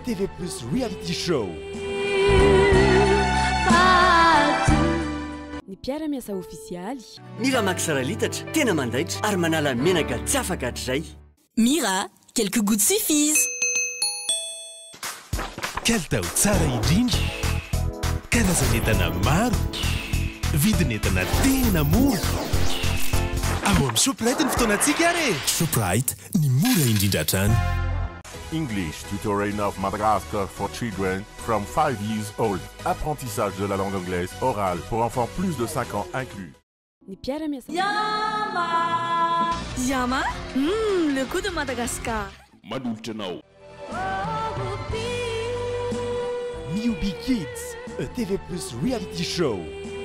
TV Plus Reality Show. Ny mpiara-miasa ofisialy Mira Maxara litatra, tena mandaitra ary manala menaka tsy afaka hatrizay. Mira, quelques gouttes suffisent. Kalitao tsara indrindra, karazan'entana maro, vidin'entana tena mora. Ao amin'ny Shoprite ny fotoanantsika ary. Shoprite, ny mora indrindra hatrany. English Tutoring of Madagascar for children from 5 years old. Apprentissage de la langue anglaise orale pour enfants plus de 5 ans inclus. ny mpiara-miasa Yama, le coup de Madagascar. Manolotranao. Newbie Kids, a TV Plus Reality Show.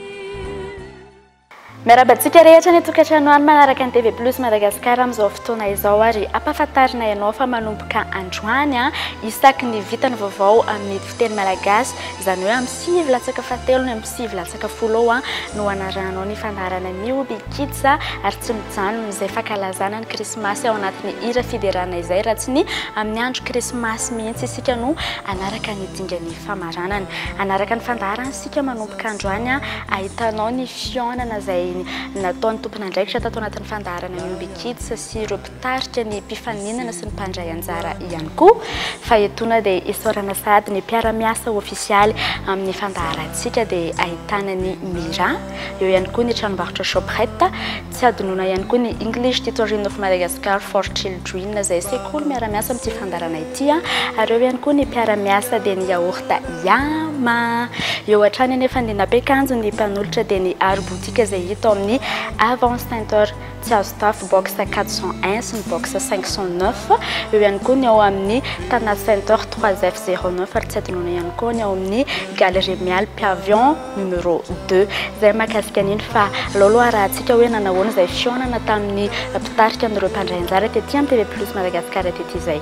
Miarabantsika rehetra ny tokantrano any manaraka ny TV Plus Madagascar amin'izao fotoana izao ary ampahafantarina ianao fa manomboka androany isaky ny vitany vaovao amin'ny fiteny malagasy izany hoe amin'ny 5 latsaka fahatelo ny amin'ny 5 latsaka folo no anaranao ny fandarana Newbie Kids ary tsy mijanona izay fankalazana ny krismasy ao anatin'ny hira fiderana izay raha tsy ny amin'ny andro krismasy mihitsy isika no anaraka ny dingan'ny famaranana anaraka ny fandarana isika manomboka androany ahitanao ny fionana izay nataon'ny tompon'andraikitra tato anatin'ny fandarana Newbie Kids sy ireo mpitarika ny mpifaninana sy ny mpandray anjara ihany koa fa etona dia isorana sady ny mpiara-miasa ofisialy amin'ny fandarantsika dia ahitana ny Mira eo ihany koa ny tranombarotra Shoprite tsy adinoina ihany koa ny English Tutoring of Madagascar for Children izay sekoly miara-miasa amin'ity fandarana ity ary eo ihany koa ny mpiara-miasa dia ny yaourt Yama eo hatrany anefa ny napekanjo ny mpanolotra dia ny arbotika izay hita amin'ny avant Stentor tsy azo tafo box 401 sy ny box 509 eo ihany koa ny ao amin'ny Tanat Stentor 3F09 ary tsy adinoina ihany koa ny ao amin'ny Galerie Mial Piavion numéro 2 izay mahakasika an'iny fa aloha raha antsika hoe nanahoana izay fionana tamin'ny mpitarika amin'ireo mpandray anjara tetỳ amin'ny TV Plus Madagascar tetỳ izay.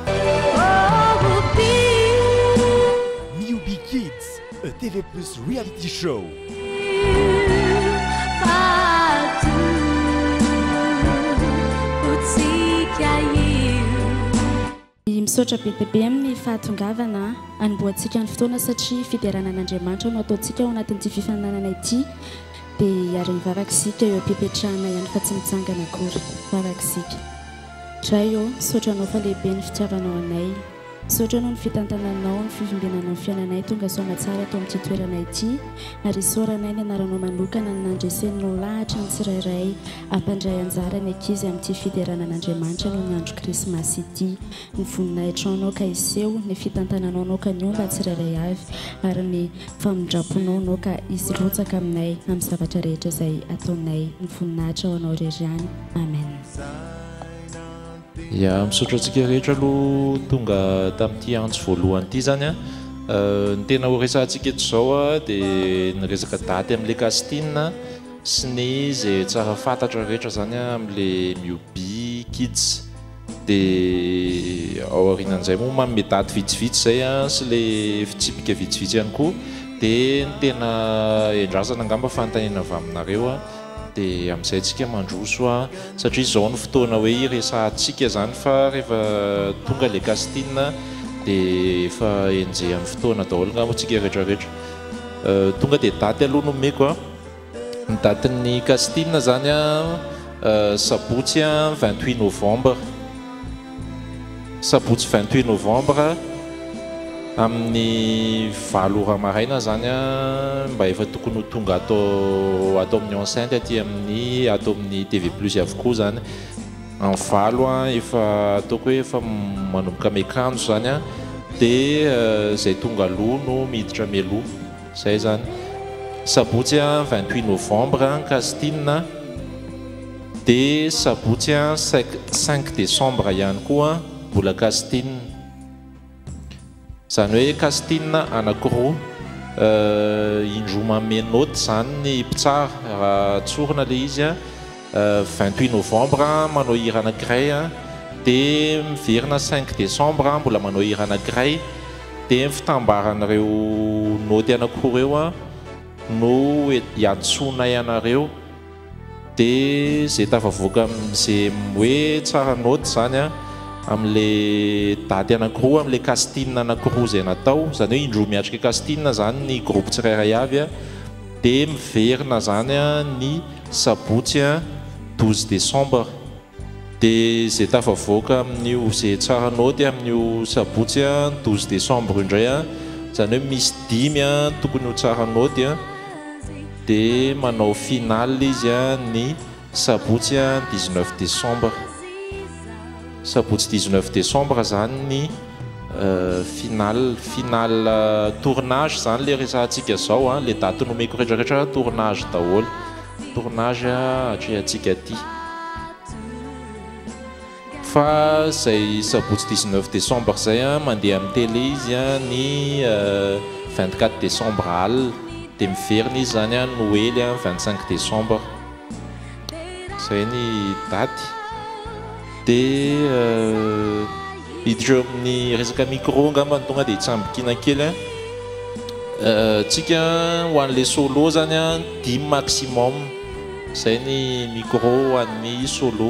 Newbie Kids, a TV Plus Reality Show. misaotra be dia be amin'ny fahatongavana anomboantsika ny fotoana satria fideranan'Andriamanitra no ataontsika ao anatin'ity fifananana ity dia ary vavakisika eo ampipetrahana ihany fa tsy mitsangana akory vavakisika dray eo misaotra anao fa lehibe ny fitiavanao anay misaotra anao ny fitantananao ny fivimbinanao ny fiainanay tonga soana tsara atao amin'ity toerana ity ary isoranay ny anaranao manokana ny nandresenao lahatra ny tsirairay ampandray anjara ny ankizy amin'ity fideranan'Andriamanitra no ny andro krismasy ity ny voninahitra anao ka iseho ny fitantananao anao ka ny omba tsirairay avy ary ny famondraponao anao ka izy rotsaka aminay amin'ny zavatra rehetra izay ataonay ny voninahitra ho anao rery any amen. Ya misaotra antsika rehetra aloha tonga tamin'ity andro voalohany ity zany ny tena ho resantsika eto izao dia ny resaka daty amin'ilay casting sy ny izay tsara fantatra rehetra zany amin'ilay Newbie Kids dia ao aorianan'izay moa manome daty vitsivitsy zay sy ilay fitsipika vitsivitsy ihany koa dia ny tena endrasana angamba fanontaniana avy aminareo dia amin'izay tsika mandroso satria izao ny fotoana hoe iresantsika zany fa rehefa tonga ilay casting dia efa enjehan'ny fotoana daholo ngamba tsika rehetrarehetra tonga dia daty aloha nomeko ny datin'ny casting zany sabotsy 28 novembre sabotsy 28 novembre amin'ny 9 ora maraina zany mba efa tokony ho tonga atao amin'ny enceinte aty amin'ny atao amin'ny TV Plus avokoa zany en 9 efa ataoko hoe efa manomboka mekanjo zany dia zay tonga aloha no miditra mialoha zay zany sabotsy 28 novembre casting dia sabotsy 5 décembre ihany koa mbola casting zany hoe casting anankiroa indroma menoty zany ny mpitsara raha tsorina ilay izy 28 novembre manao hira anankiray dia miverina 5 décembre mbola manao hira anankiray dia fitambaran'ireo noty anankiroa ireo no hiantsonay anareo dia zay tafavoaka amin'izay hoe tsara noty zany amin'le daty anankiroa amin'le casting anankiroa zay natao zany hoe indroa miatrika casting zany ny groupe tsirairay avy a dia miverina zany a ny sabotsy a 12 décembre dia zay tafavoaka amin'io zay tsara naoty amin'io sabotsy a 12 décembre indray a zany hoe misy 5 a tokony ho tsara naoty a dia manao final izy a ny sabotsy a 19 décembre sabotsy 19 décembre zany ny final tournage zany le resantsika zao a le daty nomeko rehetrarehetra tournage daholo tournage hatrehantsika aty fa zay sabotsy 19 décembre zay a mandeha amin'ny télé izy a ny 24 décembre alina dia miverina izy zany a noely a 25 décembre zay ny daty dia hiditra amin'ny resaka micro angamba tonga dia hitsambokina kely tsika ho an'le solo zany a 10 maximum zay ny micro ho an'ny solo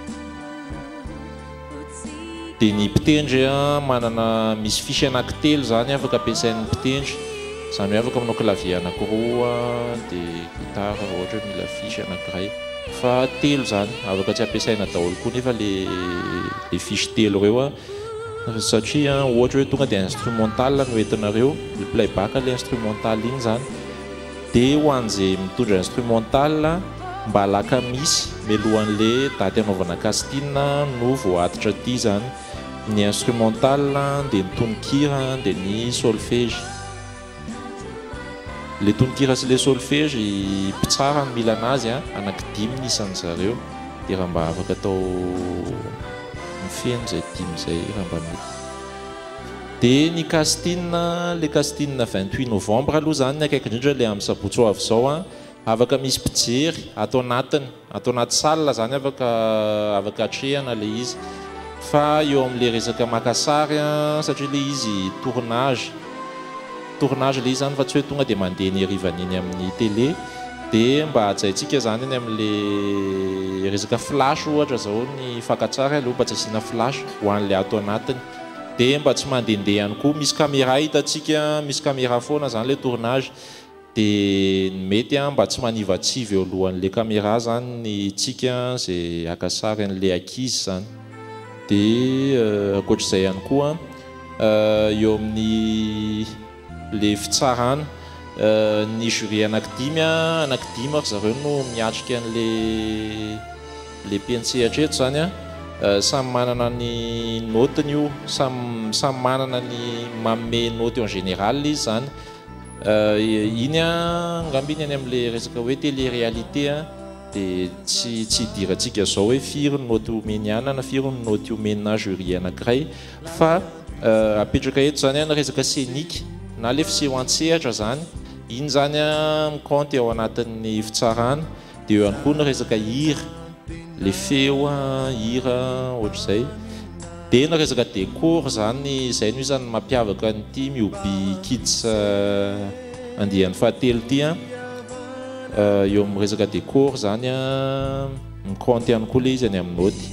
dia ny mpitendry a manana misy fisy anankitelo zany afaka ampiasain'ny mpitendry zany hoe afaka manao clavier anankiroa dia gitara ohatra hoe mila fisy anankiray fa telo zany afaka tsy ampiasaina daholo koa nefa le fisy telo ireo a satria ohatra hoe tonga dia instrumental no entinareo le playback le instrumental igny zany dia ho an'izay mitondra instrumental mba alaka misy mialohan'le daty anaovana casting no voatitra aty zany ny instrumental dia ny tononkira dia ny solfège le tononkira sy le solfège mpitsara ny mila anazy a anankidimy nisan'ny zareo dia raha mba afaka atao mifeno zay dimy zay raha mba mety dia ny casting le casting 28 novembre aloha zany ny akaiky indrindra le amin'ny sabotsy ho avy zao a afaka misy mpijery atao anaty salle zany afaka hatrehana le izy fa eo amin'le resaka makasary a satria le izy tournage le izy zany fa tsy hoe tonga dia mandeha ny harivan'iny amin'ny télé dia mba hajaintsika zany eny amin'le resaka flash ohatra zao ny fakatsara aloha mba tsy asiana flash ho an'le ato anatiny dia mba tsy mandehandeha ihany koa misy caméra hitantsika misy caméra foana zany le tournage dia mety a mba tsy manivatsivy eo alohan'le caméra zany ny tsika zay akasary an'le ankizy zany dia ankoatr'izay ihany koa eo amin'ny le fitsarana ny jury anankidimy ry zareo no miatrika an'le PNC hatreto zany a samy manana ny notiny io samy manana ny manome noty en général izy zany iny a ngambiny any amin'le resaka hoe télé-réalité a dia tsy hidirantsika zao hoe firy ny noty omeny ana na firy ny noty omena jury anankiray fa apetraka eto zany a ny resaka scénique na le fiseho an-tsehatra zany iny zany a miconty ao anatin'ny fitsarana dia eo ihany koa ny resaka hira le feo a hira ohatr'izay dia ny resaka décor zany zay no zany mampiavaka nyity Mioby Kids andihan'ny fahatelo ty a eo amin'ny resaka décor zany a miconty ihany koa le izy any amin'ny noty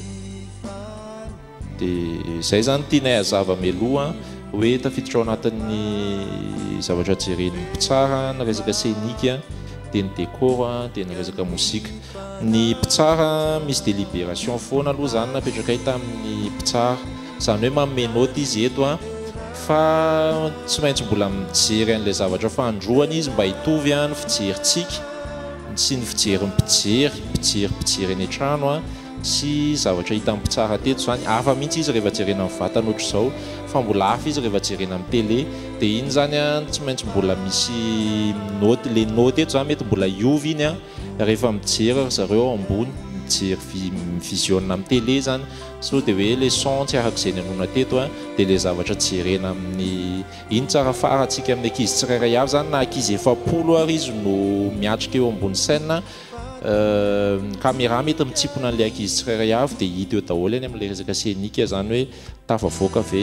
dia zay zany tianay hazava mialoha hoe tafiditra ao anatin'ny zavatra jeren'ny mpitsara ny resaka scénique dia ny décor dia ny resaka mozika ny mpitsara misy délibération foana aloha zany napetraka hita amin'ny mpitsara zany hoe manome noty izy eto a fa tsy maintsy mbola mijery an'ilay zavatra fandroany izy mba hitovy ny fijerintsika sy ny fijerin'ny mpijery eny an-trano a sy zavatra hita amin'ny mpitsara teto zany hafa mihitsy izy rehefa jerena amin'ny vatana ohatra zao fa mbola hafa izy rehefa jerena amin'ny télé dia iny zany a tsy maintsy mbola misy noty le noty eto zany mety mbola iovy iny a rehefa mijery zareo ambony mijery mivisionna amin'ny télé zany so dia hoe le son tsy arak'izay ny anona teto a dia le zavatra jerena amin'ny iny tsara farantsika amin'ny ankizy tsirairay avy zany na ankizy 7 ary izy no miatrika eo ambony scène caméra mety mitsipona an'le ankizy tsirairay avy dia hita eo daholo any amin'le resaka scénique zany hoe tafavoaka ve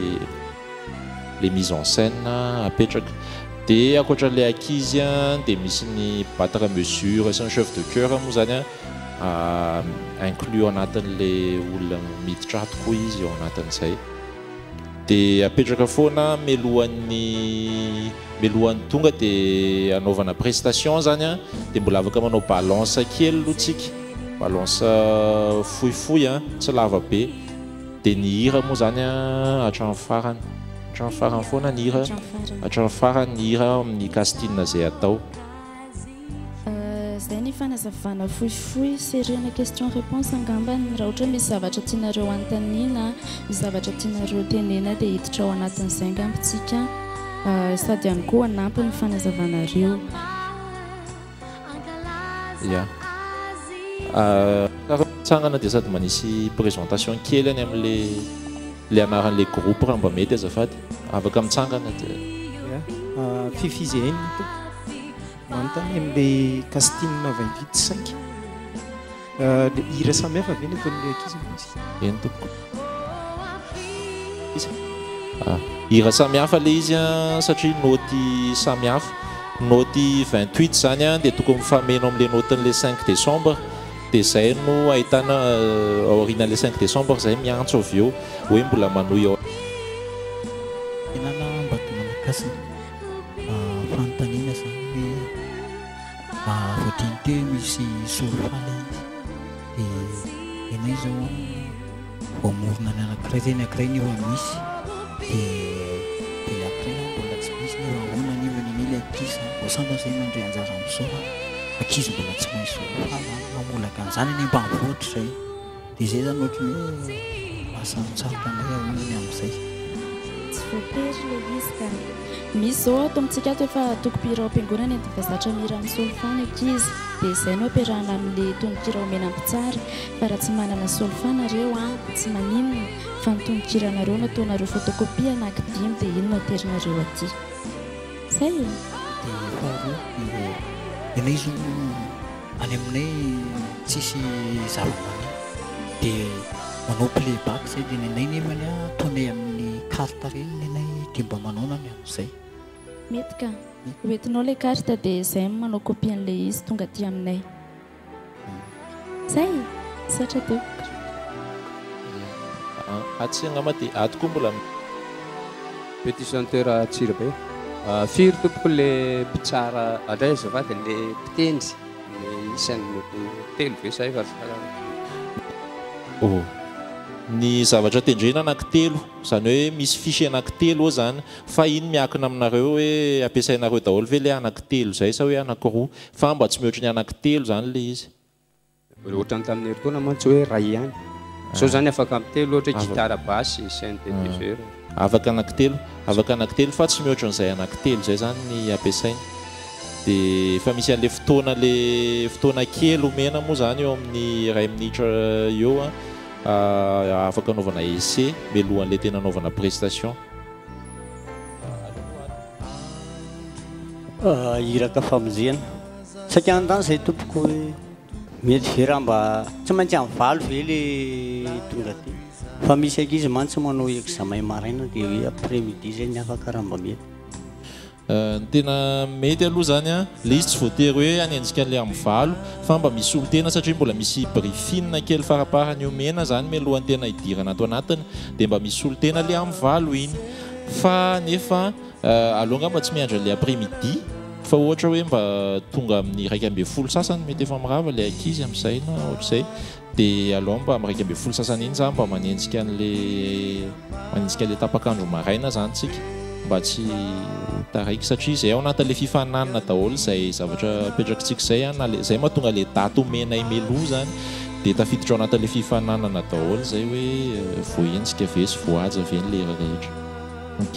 le mise en scène apetraka dia ankoatran'le ankizy dia misy ny battre à mesure sy ny chef de chœur moa zany a inclus anatin'le olona miditra tokoa izy eo anatin'izay dia apetraka foana milohan'ny tonga dia anaovana prestation zany a dia mbola afaka manao balance kely aloha tsika balance fohifohy a tsy lava be dia ny hira moa zany a hatramin'ny farany foana ny hira hatramin'ny farany ny hira amin'ny casting zay atao zay ny fanazavana fohifohy seriana question réponse angambany raha ohatra misy zavatra tianareo antanina misy zavatra tianareo tenena dia hiditra ao anatin'izay angambitsika sady ihany koa anampy ny fanazavanareo ya tsangana dia sady manisy présentation kely any amin'le anaran'le groupe raha mba mety azafady afaka mitsangana dia fifizy eny manontany amin'le casting 25 le hira samihafa ve ny ataon'le ankizy misy eny tompoko hira samihafa le izy a satria noty samihafa noty 28 zany a dia tokony mifameno amin'le notin'le 5 décembre dia zay no ahitana aorianan'le 5 décembre zay miantso avy eo hoe mbola manohy ao enana mbato manakasina fanontaniana zany voatriny teo misy solofaly dia enay zao voamorona ny anankiray zay ny ankiray nefa misy dia après mbola tsy misy nefa ahoana nefa ny mily ankizy voasamba zay mandray anjara amin'izao ankizy mbola tsy maintsy solofaly mamolaka an'izany any ambanivohitra zay dia zay zany ohatry hoe mahasamitsarika anay ahoanany amin'izay tsy voatery le izy ka misy zao ato amintsika ato efa tokopira am-piangonana entina zatra mira amin'ny solofana ankizy dia izay no ampiarahana amin'le tononkira omena ampitsara fa raha tsy manana solofanareo a tsy maninona fa ny tononkiranareo nataonareo photocopie anankidimy dia ino no aterinareo aty zay dia faharoa enay zo any aminay tsisy zava-maneno dia manao playback zay dia nenay nefany a ataonay amin'ny carte reny nenay dia mba manaonany amin'izay mety ka hoentinao le carte dia izay manao copie an'le izy tonga aty aminay zay satra teo atsy angamba dia ato koa mbola petit chanteur Tsirabe firy tompoko le mpitsara andray azafady le mpitendry le isan'ny telo ve sa efa ny zavatra tendrena anankitelo zany hoe misy fisy anankitelo ao zany fa iny miakina aminareo hoe ampiasainareo daholo ve le anankitelo zay sa hoe anankiroa fa mba tsy mihoatra ny anankitelo zany le izy ohatrany tamin'ny heritaona mantsy hoe ray ihany so zany afaka amitelo ohatra gitara basy synthétiseur afaka anankitelo fa tsy mihoatra n'izay anankitelo zay zany ny ampiasainy dia fa misy an'le fotoana kely omena moa zany eo amin'ny 2 minitra eo afaka anaovana essai mialohan'le tena anaovana prestation iraka famonjena saika andany zay tompoko hoe mety ve raha mba tsy maintsy amin'ny valo ve le tonga ty fa misy ankizy mantsy manao examen maraina dia hoe après midi zay ny afaka raha mba mety ny tena mety aloha zany a le izy tsy voatery hoe anenjika an'le amin'ny valo fa mba misy olo tena satria mbola misy briefine kely faraparany omena zany mialohan'ny tena hidirana ato anatiny dia mba misy olo tena le amin'ny valo iny fa nefa aloha ngamba tsy miandra le après midi fa ohatra hoe mba tonga amin'ny 1:10 sasany mety efa mirava le ankizy amin'izay na ohatr'izay dia aloha mba amin'ny 1:10 sasany iny zany mba manenjika an'le tapakandro maraina zany tsika mba tsy taraiky satria zay ao anatin'le fifananana daholo zay zavatra apetrakitsika zay zay mahatonga le daty omena imeloha zany dia tafiditra ao anatin'le fifananana daholo zay hoe voenjika ve sy voaja ve ny lera rehetra ok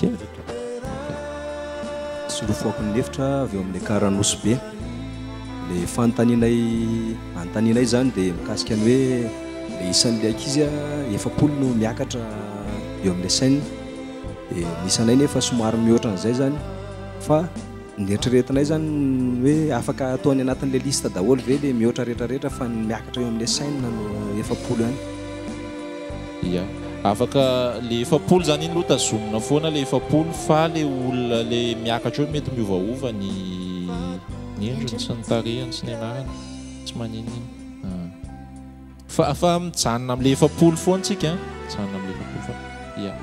solofoako ny lefitra avy eo amin'le karanosy be le fanontanianay zany dia mikasika ny hoe le isan'le ankizy 7 no miakatra eo amin'le scène dia misanay nefa somary mihoatra an'izay zany fa ny eritreretinay zany hoe afaka ataony anatin'le liste daholo ve le mihoatra rehetrarehetra fa ny miakatra eo amin'le scène no 7 ihany ia afaka le 7 zany iny loha tazomina foana le 7 fa le olona le miakatra eo mety miovaova ny endriny sy ny tarehany sy ny anarany tsy maninona fa mijanona amin'le efapolo foantsika mijanona amin'le efapolo foana ia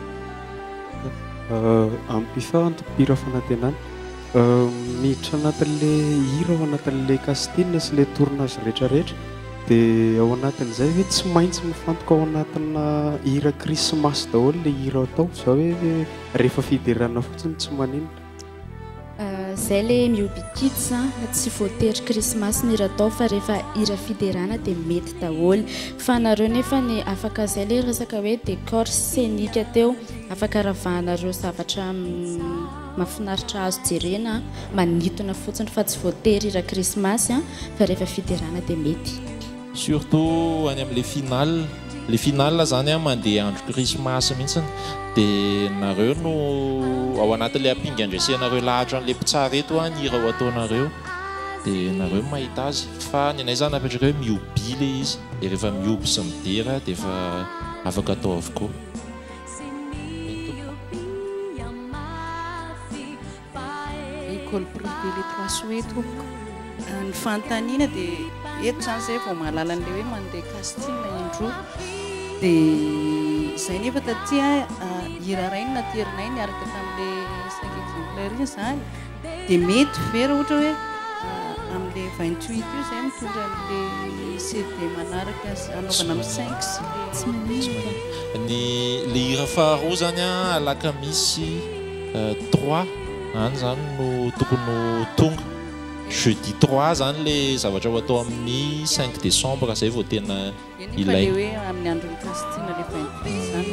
ampifantopira fanantenana miditra anatin'le hira ao anatin'le casting sy le tournage rehetrarehetra dia ao anatin'izay hoe tsy maintsy mifantoka ao anatina hira krismasy daholo le hira atao zao hoe rehefa fiderana fotsiny tsy maninona zay le Miobi Kids tsy voatery krismasy ny hira atao fa rehefa hira fiderana dia mety daholo fa nareo nefa ny afaka zay le resaka hoe décor scénique teo afaka ravahanareo zavatra mahafinaritra azo jerena manitona fotsiny fa tsy voatery hira krismasy fa rehefa fiderana dia mety surtout any amin'le finale le finale zany mandeha andro krismasy mihitsiny dia nareo no ao anatin'le ampinga andresenareo lahatra an'le mpitsara eto ny hira ho ataonareo dia nareo mahita azy fa ny anay zany napetraka hoe miobi le izy dia rehefa mioby sy midera dia efa afaka atao avokoa école privée les trois soweto ny fanontaniana dia eto zany zay vao mahalala an'le hoe mandeha casting indroa dia zay nefa taty hira rainy na terinay niaraka tamin'le 5 exemplaire iny zany dia mety vera ohatra hoe amin'le 28 io zay mitondra an'le CD manaraka anaovana amin'ny 5 sy tsy manino ny le hira faharoa zany alaka misy 3 any zany no tokony tonga jeudi 3 zany le zavatra ho atao amin'ny 5 décembre zay vao tena ilay hoe amin'ny andron'ny casting le 28 zany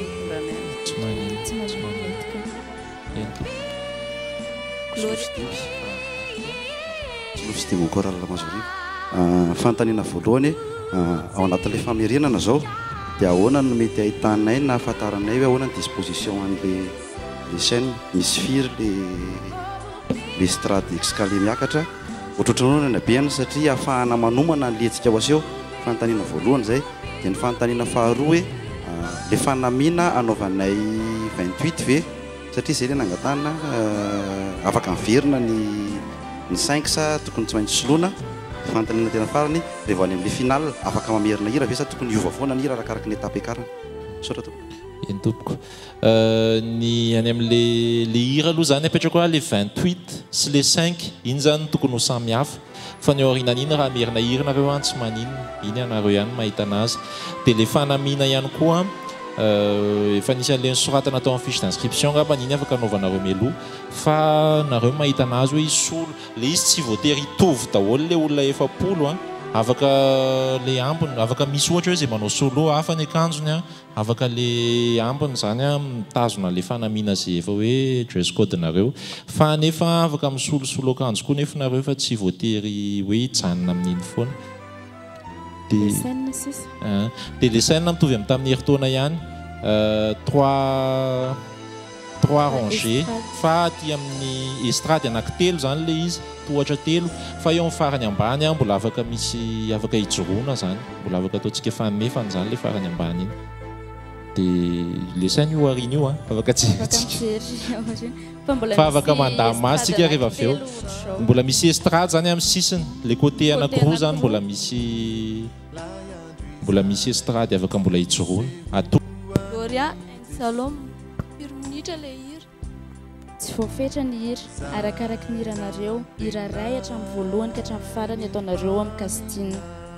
Stimo Coral Mazori fantaniana voalohany ao anatin'le famerenana zao dia ahoana no mety ahitanay na ahafantaranay hoe ahoana ny disposition an'le scène misy firy le strade escalier miakatra ohatrohatranona beany satria ahafahana manomana ny letsika ho aseho fantaniana voalohany zay dia ny fantaniana faharoa hoe le fanamina anaovanay 28 ve satria zay le nangatana afaka miverina ny 5 sa tokony tsy maintsy soloana fantaniana tena farany rehefa any amin'le finale afaka mamerina hira ve sa tokony hiova foana ny hira arakaraka ny étape ekarany sotra to eny tompoko ny any amin'le le hira aloha zany apetrako le 28 sy le 5 iny zany tokony ho samy hafa fa ny aorinan'iny raha merina hira nareo any tsy maninona iny anareo ihany mahita anazy dia le fanamina ihany koa efa nisy an'le soratana atao amin'ny fiche d'inscription ngamba niny afaka anaovanareo mialoha fa nareo mahita anazy hoe isolo le izy tsy voatery hitovy daholo le olona efapolo afaka le ambiny afaka misy ohatra hoe zay manao solo hafa ny akanjony afaka le ambiny zany mitazona le fanamina zay efa hoe dress code nareo fa nefa afaka misolosolo akanjo koa nefa nareo fa tsy voatery hoe hijanona amin'iny foana dia le scène mitovy amin'ny tamin'ny heritaona ihany 3 rangé fa aty amin'ny estrade anankitelo zany le izy tohatra telo fa eo amin'ny farany ambany mbola afaka misy afaka hijoroana zany mbola afaka ataontsika fanmefana zany le farany ambany iny dia le scène io arina io afaka fa afaka mandaha masika rehefa avy eo mbola misy estrade zany amin'ny sisiny le côté anankiroa zany mbola misy estrade afaka mbola hijoroana Gloria Salom minitra le hira tsy voafetra ny hira arakaraka ny hiranareo hira ray hatramin'ny voalohany ka hatramin'ny farany ataonareo amin'ny casting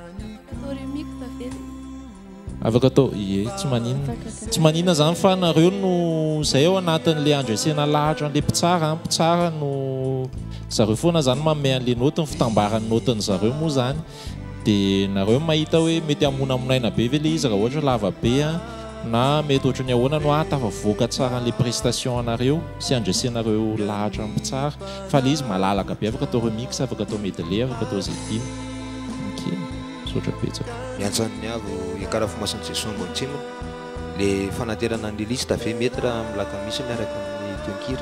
afaka atao ie tsy maninona zany fa nareo no zay ao anatin'le andresena lahatra an'le mpitsara no zareo foana zany manome an'le notiny fitambarany notiny zareo moa zany dia nareo mahita hoe mety amonamonaina be ve le izy raha ohatra lava be na mety ohatra ny ahoana no tafavoaka tsara an'le prestation anareo sy andresenareo lahatra ny mpitsara fa le izy malalaka be afaka atao remix afaka atao medley afaka atao zay sotra betsaka miantsan'ny avo iakaraha fomasin'ny jesongo antsimo le fanaterana an'le lista ve mety raha milaka misy miaraka amin'ny tonkira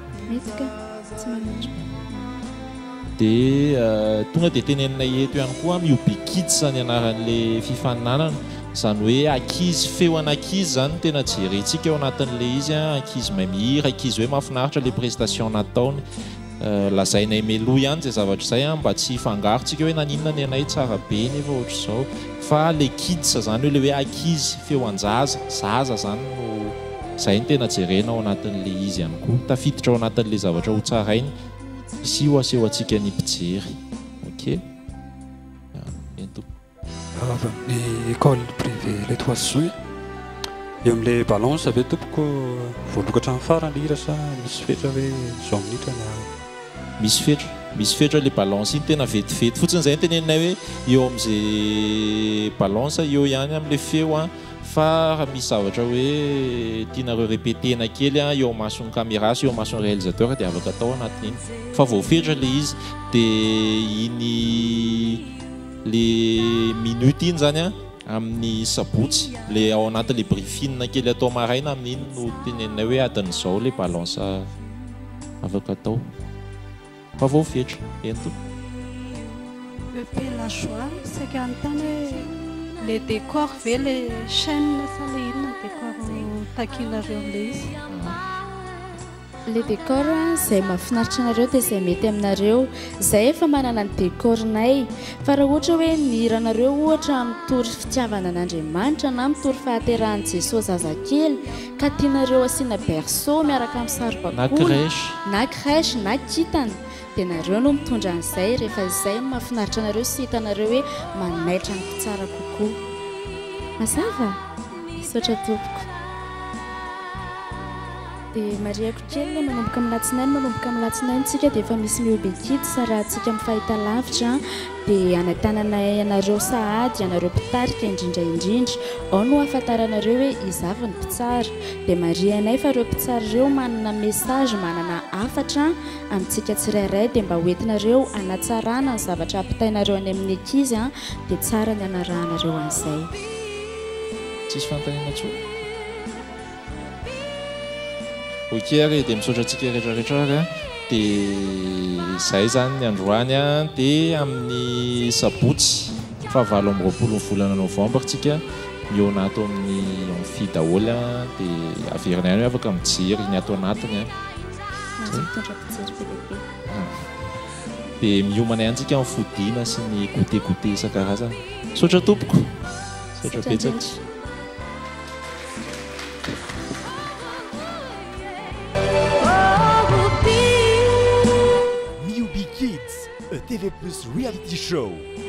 dia tonga dia tenenina eto ihany koa Miobi Kids ny anaran'le fifaninanana zany hoe ankizy feo an'ankizy zany tena jerentsika ao anatin'le izy ankizy mahay mihira ankizy hoe mahafinaritra le prestation nataony lazainay meloa ihany zay zavatra izay a mba tsy fangarontsika hoe naninona ny anay tsara be nefa ohatra izao fa le kids zany hoe le hoe akizy feo an-jaza zaza zany no izay ny tena jerena ao anatin'le izy ihany koa tafiditra ao anatin'le zavatra ho tsarainy sy ho aseho antsika ny mpijery ok ny école privé le 3 juin eo amin'le balance ave tompoko voalokatra amin'ny farany hira sa misy fetra hoe zao minitra na misy fetra le balance iny tena vetivety fotsiny zay teneninay hoe eo amin'izay balance eo ihany amin'le feo a fa raha misy zavatra hoe tianareo répétena kely a eo mason'ny caméra sy eo mason'ny réalisateur dia afaka atao anatin'iny fa voafetra le izy dia iny le minute iny zany a amin'ny sabotsy le ao anatin'le briefing kely atao maraina amin'iny no teneninay hoe adin'izao le balance afaka atao fa voafetra ento EP la joie c'est qu'en tant les décors ve le chaîne sa le inona décor takinareo am'le izy le décor zay mahafinaritra anareo dia zay mety aminareo zay efa manana ny décornay fa raha ohatra hoe nihiranareo ohatra mitory fitiavana an'Andriamanitra na mitory fahaterahan'i Jesosy zazakely ka tianareo asiana berceau miaraka amin'ny saribakoly na crèche na kintana dia nareo no mitondra an'izay rehefa izay mahafinaritra anareo sy hitanareo hoe manaitra ny mpitsara kokoa mazava misaotra tompoko dia mariako kely manomboka amin'ny latsinainy tsika dia efa misy miobe kids rahantsika amin'ny fahitalavitra dia anatanana ianareo sahady ianareo mpitarika indrindra ao no ahafantaranareo hoe izavy ny mpitsara dia marianay fa ireo mpitsara ireo manana message manana afatra amintsika tsirairay dia mba hoentinareo anatsarana ny zavatra ampitainareo any amin'ny ankizy dia tsara ny anarahanareo an'izay tsisy fanontaniana tsoa ok ary dia misaotra antsika rehetrarehetra ary dia izay zany ny androany a dia amin'ny sabotsy fa 7 volana novembre tsika mio anato amin'ny amphi daholo a dia averina ihany hoe afaka mijery ny ato anatiny dia miomana ihany tsika amin'ny fodiana sy ny goûté isan-karazany misaotra tompoko misaotra betsaka A TV Plus reality show.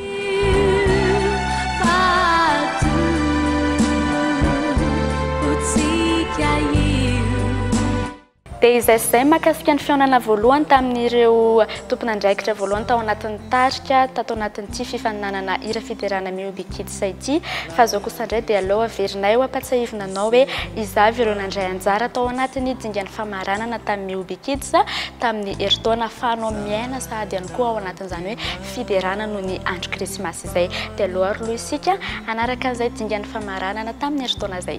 Dia izay izay mahakasika ny fihaonana voalohany tamin'ireo tompon'andraikitra voalohany tao anatin'ny tarika tato anatin'ity fifaninanana hira fiderana Mioby Kids ity fa zao kosa indray dia aleo averinay ho ampatsahivina anao hoe izavy ireo nandray anjara tao anatin'ny dingan'ny famaranana tamin'ny Mioby Kids tamin'ny herintaona ahafahanao miaina sady ihany koa ao anatin'izany hoe fiderana noho ny andro krismasy izay dia aleo ary loha isika anaraka an'izay dingan'ny famaranana tamin'ny herintaona izay.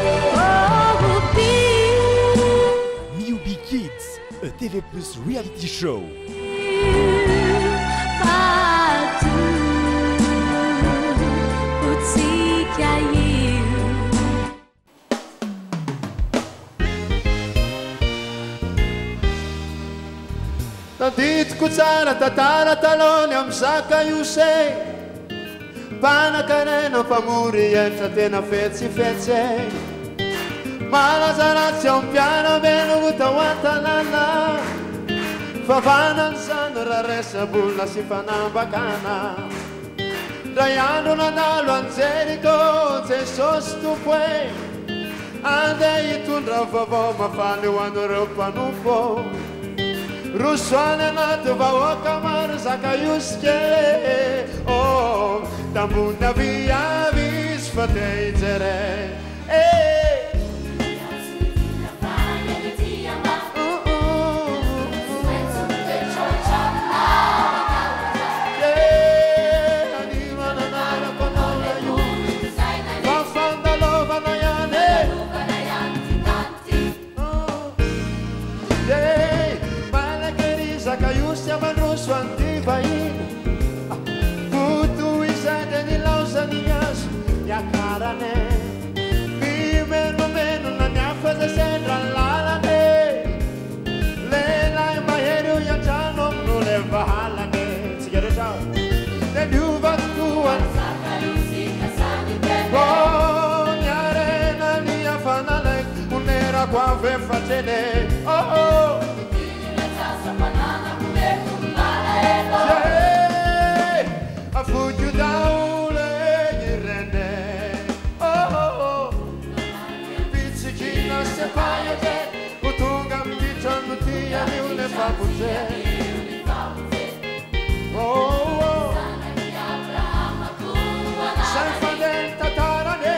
Mioby Kids, a TV Plus reality show. Taditiko tsara tantara talony amin'ny zaka iose mpanan-karena mpamory endra tena fetsifetsy malazaratsy ao mpianameno ho tao an-tanàna favanany zany raha resabolona sy fanambakana ndray andro nanalo anjeriko jesosy tompo e andeha hitondra vaovao mafana eo an'ireo mpanompo rosoany anaty vahoaka maro zaka iosike oh tambony aviavy izy fa te hijere quave facene oh a fuggio da ule di rene oh pizzichina se paia che utunga mticho nutia ni une fabuze oh sai fadenta tarane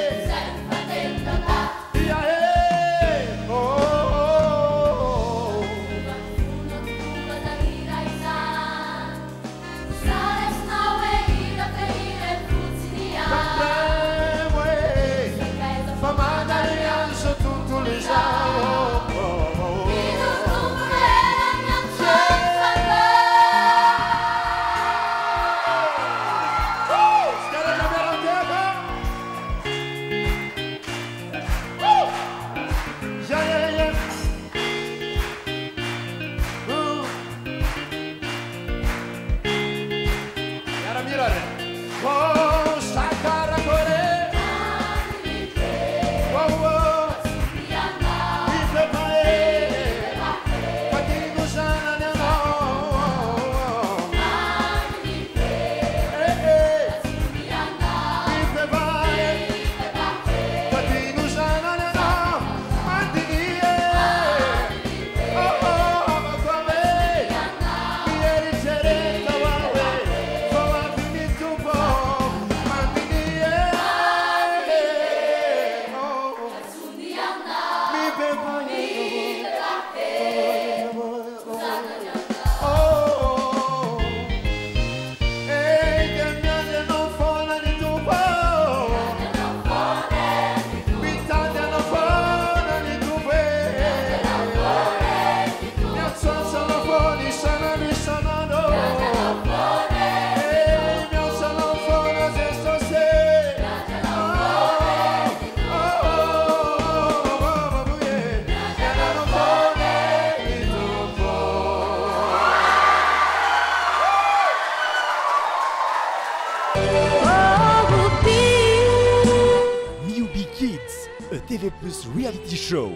TV Plus Reality Show.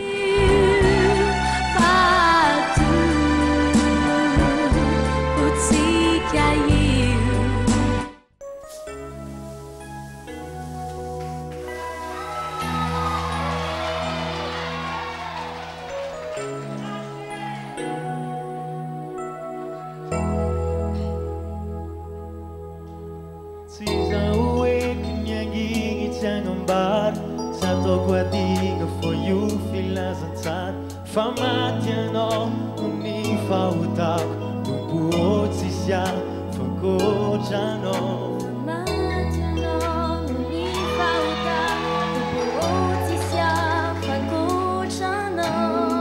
For you feel as a tad Famatiano uni fautak Bubuot sisya Fagojano Famatiano uni fautak Bubuot sisya Fagojano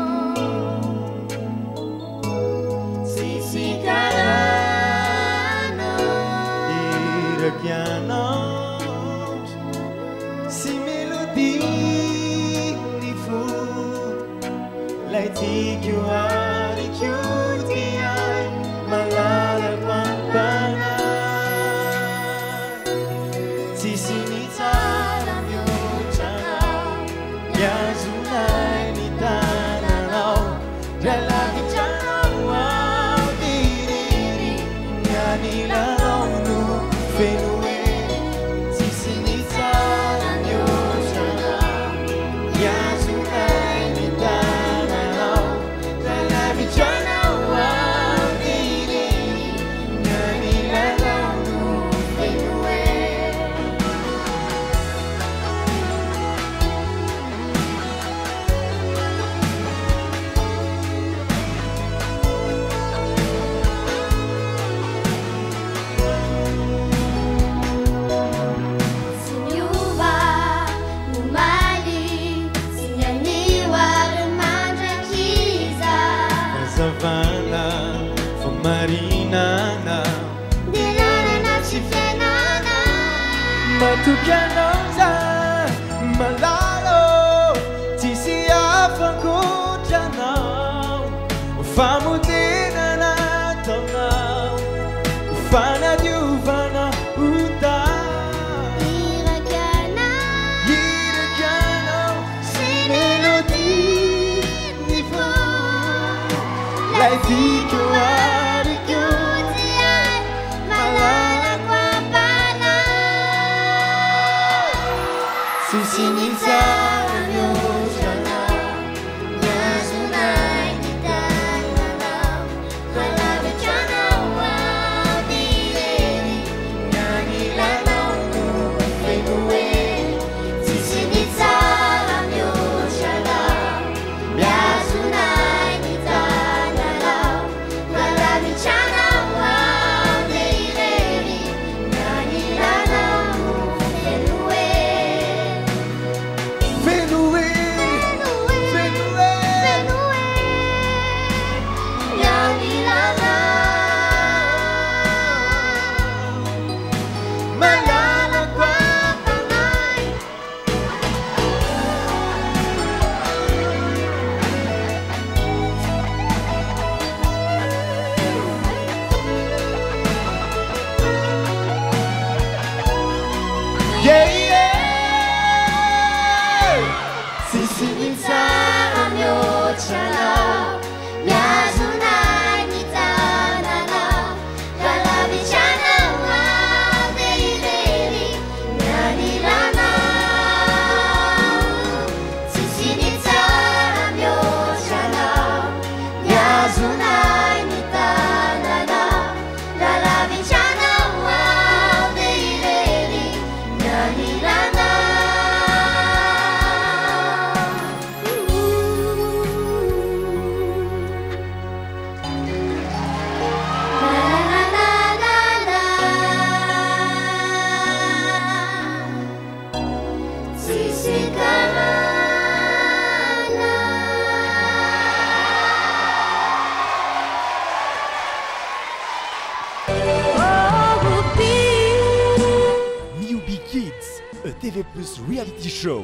Sisikarano Irakiano Si melodie Take you out, cutie eye, malala pampana. Sisini tara myochana, yazunai ni tana nao, jalaki chana wow diri, yani la onu fenue. Sisini tara myochana, yazunai ni tana. Savana, for Marinana, Dinana, Chifenana, Matucanoza, Malalo, Tisia, Fakujano, Famudina, Tona, Fana Duvana, Uta, Iragano, Si Melody. TV Plus Reality Show.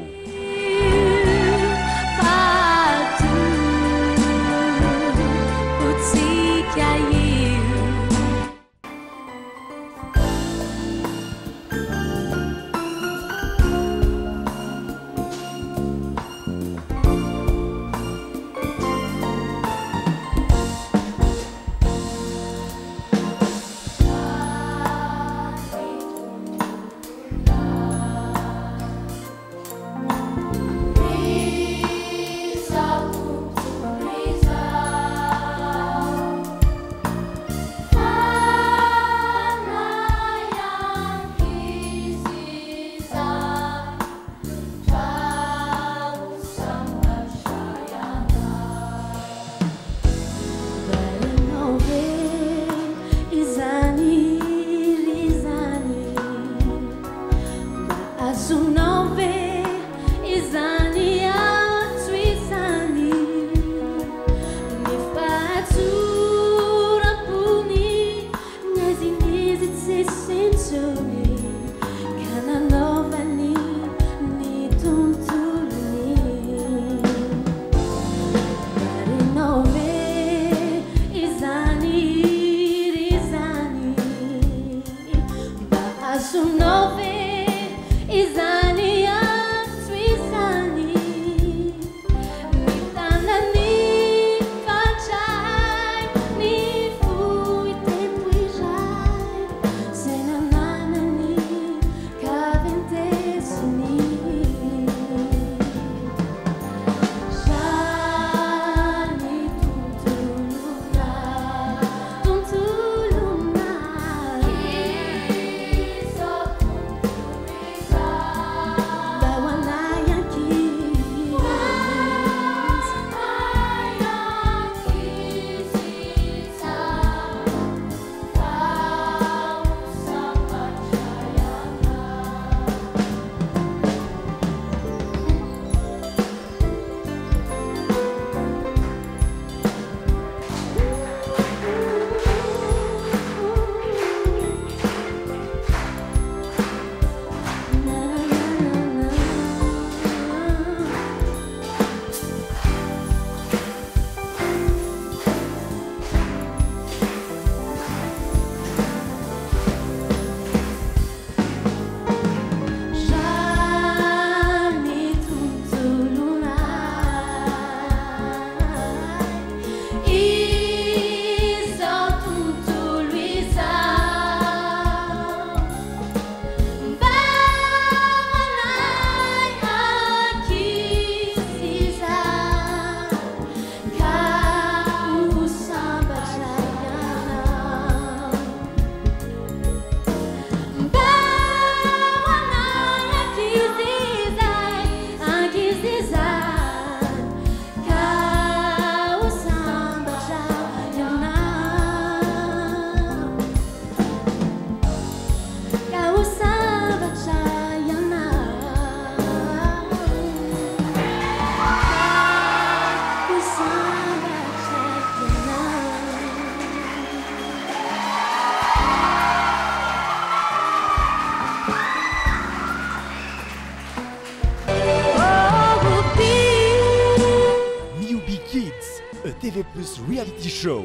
TV Plus Reality Show.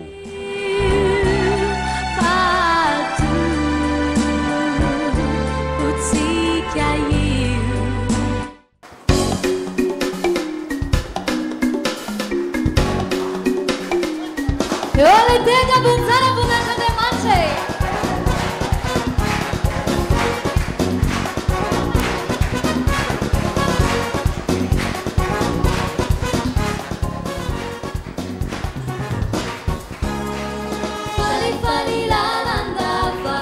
Oleh tega bunzana bunaka de manche. Fali fali la landava,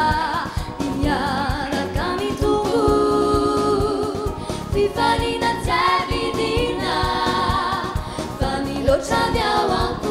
inyara kami tunggu, fifali na javidina, fami lo chaviawangku.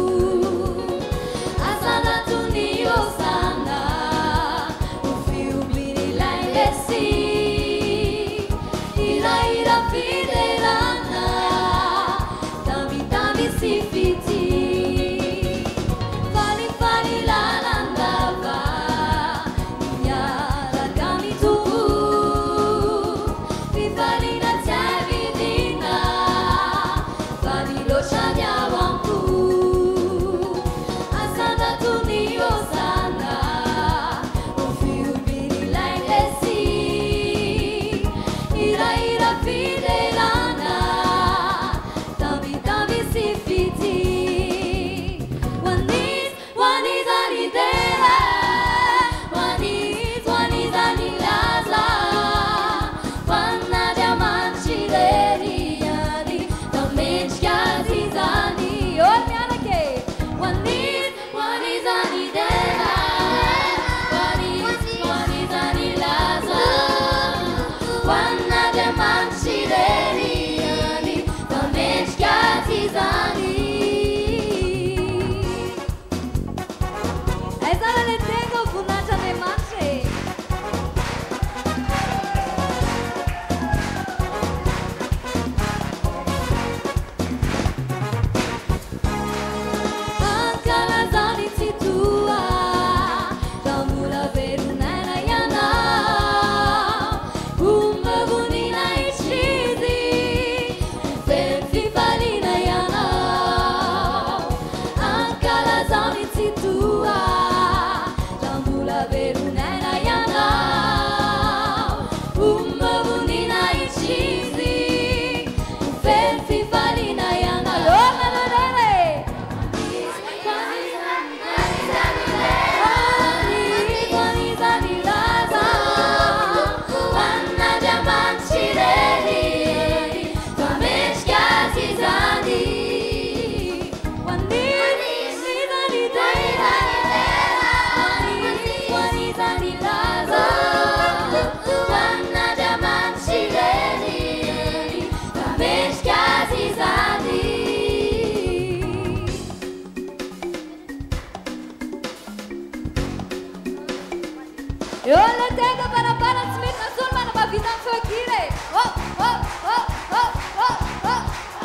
Oleh tega para smith na sul mana babitan fakire. Oh oh oh oh oh oh.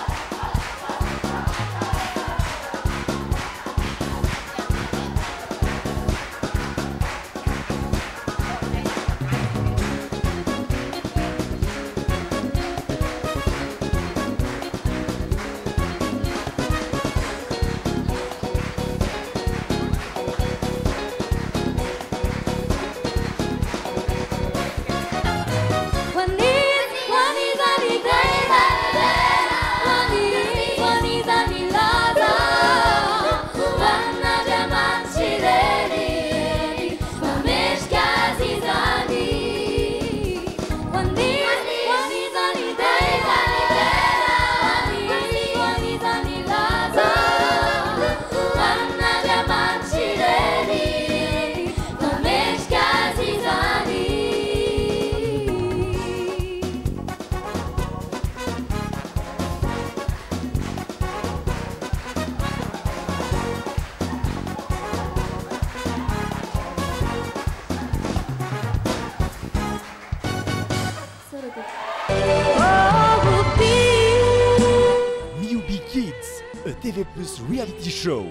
TV Plus Reality Show.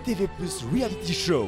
TV Plus Reality Show.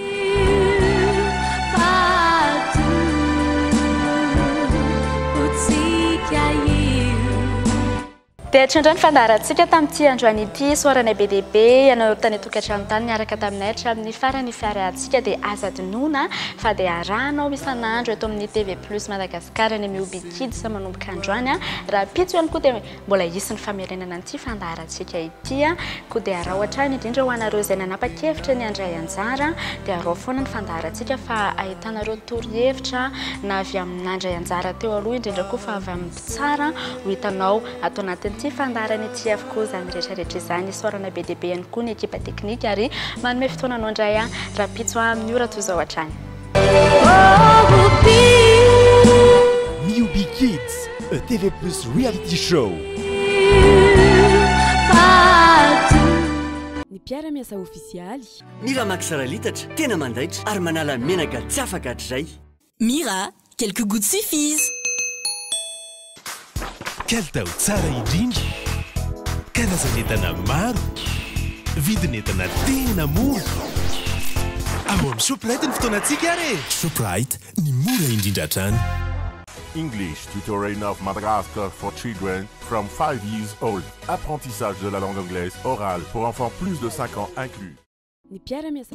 dia trindray ny fandaharantsika tamin'ity androany ity soarana be dehibe ianao tany tokantrano tany niaraka taminay hatramin'ny farany fiarantsika dia azadinoana fa dia arahanao isan'andro eto amin'ny TV Plus Madagasikara ny Miobi Kids manomboka androany raha pitso ihany koa dia mbola hisy ny famerenana an'ity fandaharantsika ity koa dia araha ohatrany indrindra ho anareo izay nanapa-kevitra ny andray anjara dia arao foana ny fandaharantsika fa ahitanareo torohevitra na avy amin'andray anjara teo aloha indrindra koa fa avy amin'ny mpitsara ho hitanao atao anatin'ny ty fandarany ity avokoa zany rehetrarehetra izany sorana be dehibe ihany koa ny ekipa teknika ary manome fotoananao indray raha pitso amin'ny ora toy izao hatrany. Miobi Kids, a TV Plus reality show. Ny mpiara-miasa ofisialy Mira Maxara litatra tena mandaitra ary manala menaka tsy afaka hatrizay. Mira, quelques gouttes suffisent. Kalitao tsara indrindra, karazan'entana maro, vidin'entana tena mora. Ao amin'ny Shoprite ny fotoanantsika re. Shoprite ny mora indrindra hatrany. English Tutoring of Madagascar for Children from 5 years old. Apprentissage de la langue anglaise orale pour enfants plus de 5 ans inclus. Ny mpiara-miasa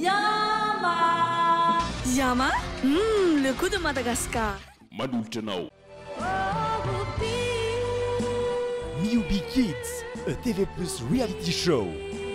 Yama, le goût de Madagascar. Manolotra anao. Miobi Kids, a TV Plus reality show.